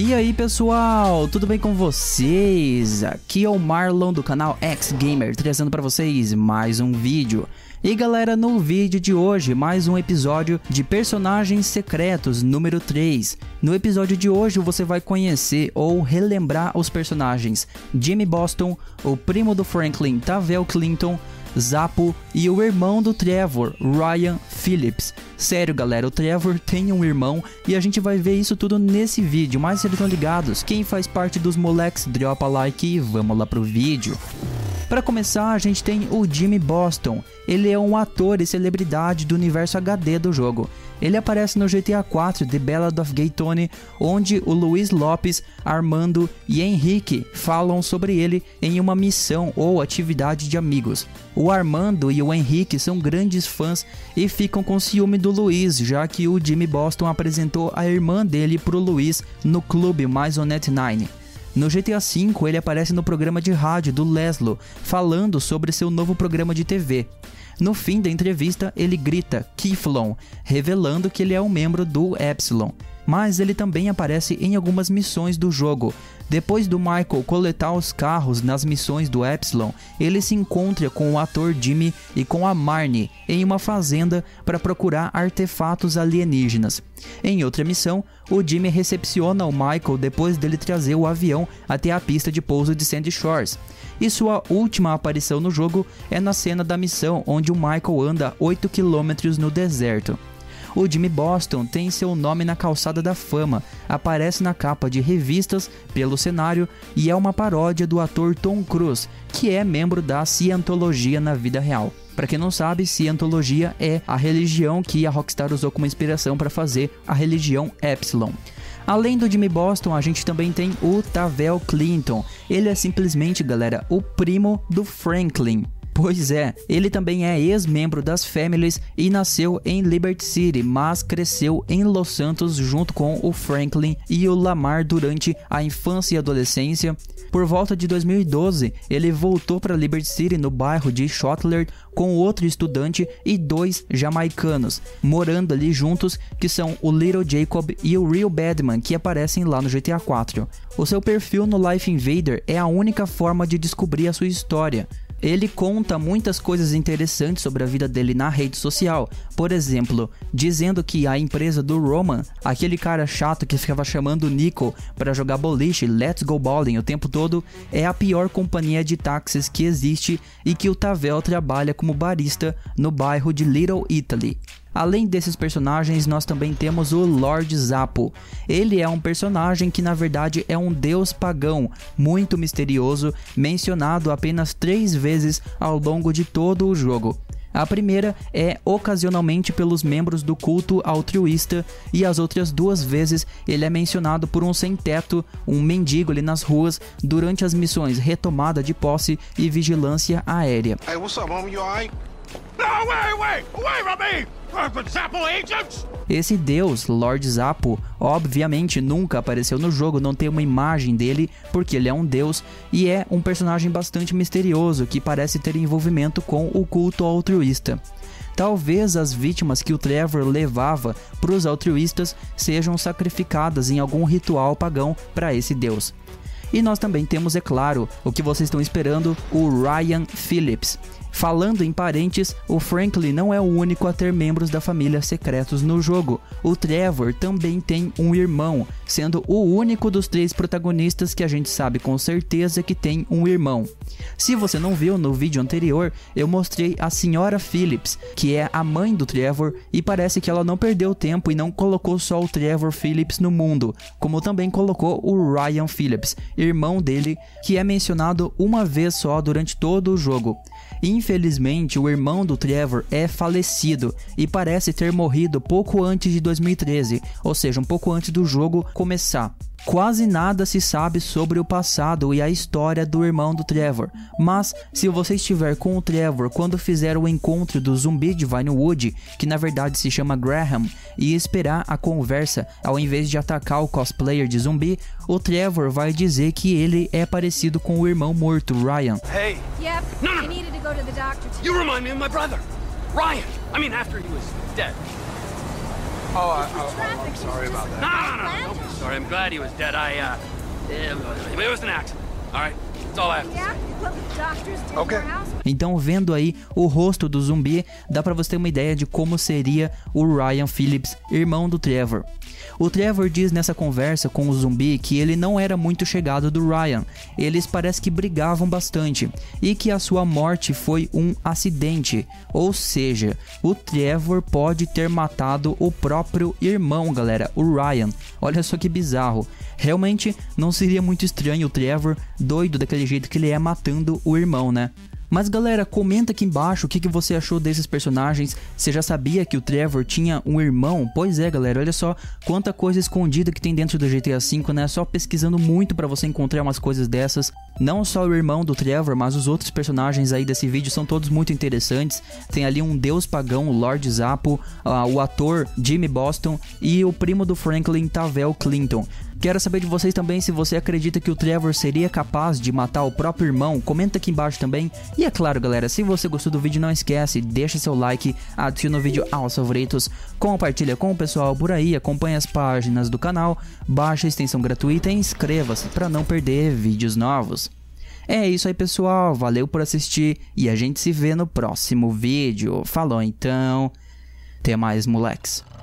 E aí pessoal, tudo bem com vocês? Aqui é o Marlon do canal X Gamer, trazendo para vocês mais um vídeo. E galera, no vídeo de hoje, mais um episódio de Personagens Secretos número 3. No episódio de hoje você vai conhecer ou relembrar os personagens Jimmy Boston, o primo do Franklin, Tavel Clinton, Zappo e o irmão do Trevor, Ryan Phillips. Sério galera, o Trevor tem um irmão e a gente vai ver isso tudo nesse vídeo, mas vocês estão ligados? Quem faz parte dos moleques, dropa like e vamos lá pro vídeo. Para começar, a gente tem o Jimmy Boston. Ele é um ator e celebridade do universo HD do jogo. Ele aparece no GTA 4 The Ballad of Gay Tony, onde o Luiz Lopes, Armando e Henrique falam sobre ele em uma missão ou atividade de amigos. O Armando e o Henrique são grandes fãs e ficam com ciúme do Luiz, já que o Jimmy Boston apresentou a irmã dele pro Luiz no clube Maisonette 9. No GTA V, ele aparece no programa de rádio do Leslo, falando sobre seu novo programa de TV. No fim da entrevista, ele grita Kiflon, revelando que ele é um membro do Epsilon. Mas ele também aparece em algumas missões do jogo. Depois do Michael coletar os carros nas missões do Epsilon, ele se encontra com o ator Jimmy e com a Marnie em uma fazenda para procurar artefatos alienígenas. Em outra missão, o Jimmy recepciona o Michael depois dele trazer o avião até a pista de pouso de Sandy Shores. E sua última aparição no jogo é na cena da missão onde o Michael anda 8 km no deserto. O Jimmy Boston tem seu nome na calçada da fama, aparece na capa de revistas pelo cenário e é uma paródia do ator Tom Cruise, que é membro da Scientologia na vida real. Para quem não sabe, Scientologia é a religião que a Rockstar usou como inspiração para fazer a religião Epsilon. Além do Jimmy Boston, a gente também tem o Tavel Clinton. Ele é simplesmente, galera, o primo do Franklin. Pois é, ele também é ex-membro das Families e nasceu em Liberty City, mas cresceu em Los Santos junto com o Franklin e o Lamar durante a infância e adolescência. Por volta de 2012, ele voltou para Liberty City no bairro de Shotler com outro estudante e 2 jamaicanos, morando ali juntos, que são o Little Jacob e o Real Badman, que aparecem lá no GTA 4. O seu perfil no Life Invader é a única forma de descobrir a sua história. Ele conta muitas coisas interessantes sobre a vida dele na rede social, por exemplo, dizendo que a empresa do Roman, aquele cara chato que ficava chamando o Nico para jogar boliche, Let's Go Bowling o tempo todo, é a pior companhia de táxis que existe e que o Tavel trabalha como barista no bairro de Little Italy. Além desses personagens, nós também temos o Lord Zappo. Ele é um personagem que na verdade é um deus pagão, muito misterioso, mencionado apenas 3 vezes ao longo de todo o jogo. A primeira é ocasionalmente pelos membros do culto altruísta e as outras 2 vezes ele é mencionado por um sem-teto, um mendigo ali nas ruas, durante as missões Retomada de Posse e Vigilância Aérea. Hey, what's up, homie? You all right? No, wait, away from me! Zappo agents! Esse deus, Lord Zappo, obviamente nunca apareceu no jogo, não tem uma imagem dele, porque ele é um deus e é um personagem bastante misterioso que parece ter envolvimento com o culto altruísta. Talvez as vítimas que o Trevor levava para os altruístas sejam sacrificadas em algum ritual pagão para esse deus. E nós também temos, é claro, o que vocês estão esperando, o Ryan Phillips. Falando em parentes, o Franklin não é o único a ter membros da família secretos no jogo. O Trevor também tem um irmão, sendo o único dos 3 protagonistas que a gente sabe com certeza que tem um irmão. Se você não viu no vídeo anterior, eu mostrei a Senhora Phillips, que é a mãe do Trevor, e parece que ela não perdeu tempo e não colocou só o Trevor Phillips no mundo, como também colocou o Ryan Phillips, irmão dele, que é mencionado uma vez só durante todo o jogo. Infelizmente, o irmão do Trevor é falecido e parece ter morrido pouco antes de 2013, ou seja, um pouco antes do jogo começar. Quase nada se sabe sobre o passado e a história do irmão do Trevor, mas se você estiver com o Trevor quando fizer o encontro do zumbi de Vinewood, que na verdade se chama Graham, e esperar a conversa ao invés de atacar o cosplayer de zumbi, o Trevor vai dizer que ele é parecido com o irmão morto, Ryan. Hey! Yep, No. I needed to go to the doctor today. You remind me of my brother, Ryan! I mean, after he was dead. Oh, I'm sorry about that. No. Sorry, I'm glad he was dead. It was an accident. All right, that's all I have to say. Yeah, what the doctors did in your house. Então, vendo aí o rosto do zumbi, dá pra você ter uma ideia de como seria o Ryan Phillips, irmão do Trevor. O Trevor diz nessa conversa com o zumbi que ele não era muito chegado do Ryan, eles parece que brigavam bastante, e que a sua morte foi um acidente, ou seja, o Trevor pode ter matado o próprio irmão, galera, o Ryan. Olha só que bizarro, realmente não seria muito estranho o Trevor, doido daquele jeito que ele é, matando o irmão, né? Mas galera, comenta aqui embaixo o que você achou desses personagens. Você já sabia que o Trevor tinha um irmão? Pois é galera, olha só quanta coisa escondida que tem dentro do GTA V, né? Só pesquisando muito pra você encontrar umas coisas dessas. Não só o irmão do Trevor, mas os outros personagens aí desse vídeo são todos muito interessantes. Tem ali um deus pagão, o Lord Zappo, o ator Jimmy Boston e o primo do Franklin, Tavel Clinton. Quero saber de vocês também se você acredita que o Trevor seria capaz de matar o próprio irmão. Comenta aqui embaixo também. E é claro galera, se você gostou do vídeo, não esquece, deixa seu like, adiciona o vídeo aos favoritos, compartilha com o pessoal por aí, acompanha as páginas do canal, baixa a extensão gratuita e inscreva-se para não perder vídeos novos. É isso aí pessoal, valeu por assistir e a gente se vê no próximo vídeo. Falou então, até mais moleques.